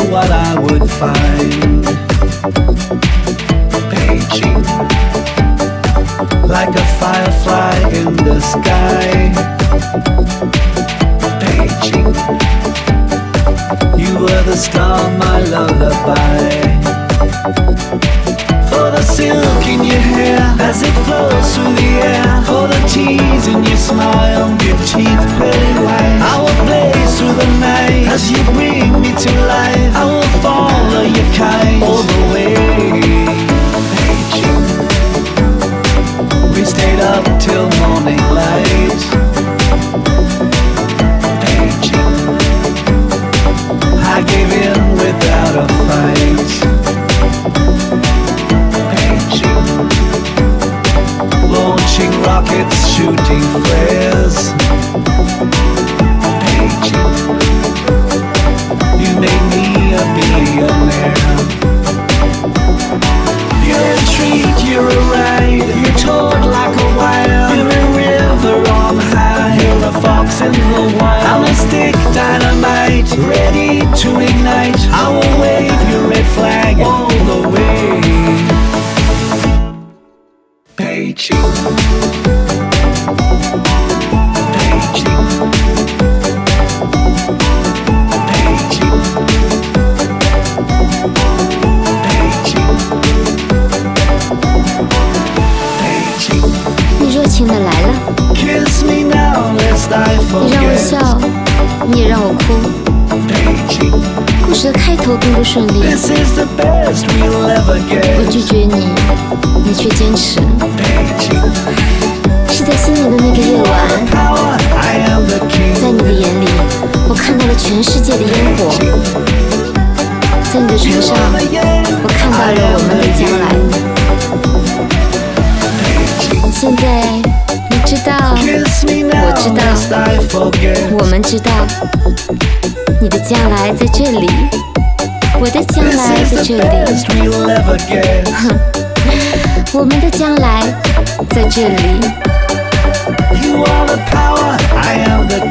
what I would find. Paging, like a firefly in the sky. Paging, you were the star, my lullaby. For the silk in your hair as it flows through the air, for the tease in your smile, your teeth pearly white. I will blaze through the night as you bring me to life. I will follow your kite all the way. Paging, we stayed up till morning light. Paging, I gave in without a fight. Launching rockets, shooting flares. Paging, you made me a billionaire. You're a treat, you're a ride, you're taut like a wire. You're a river on high, you're a fox in the wild. I'm a stick, dynamite, ready to ignite. I will wave your red flag all the way. Paging, paging, paging, paging, paging. 你热情的来了， Kiss me now, lest I 你让我 forget. 笑，你也让我哭。 Paging, 故事的开头并不顺利， this is the best we'll ever 我 get. 拒绝你，你却坚持。 Paging, 是在新年的那个夜晚， power, I am the 在 king. 你的眼里，我看到了全世界的烟火。在你的唇 You 上， are the yen, 我看到 I 了我 am 们的 the 将来。 king. 现在你知道， Kiss me now, 我知道， lest I forget. 我们知道，你的将来在这里，我的将 This 来 is 在 the 这里， best we'll ever get. 我们的将来在这里。 You are the power, I am the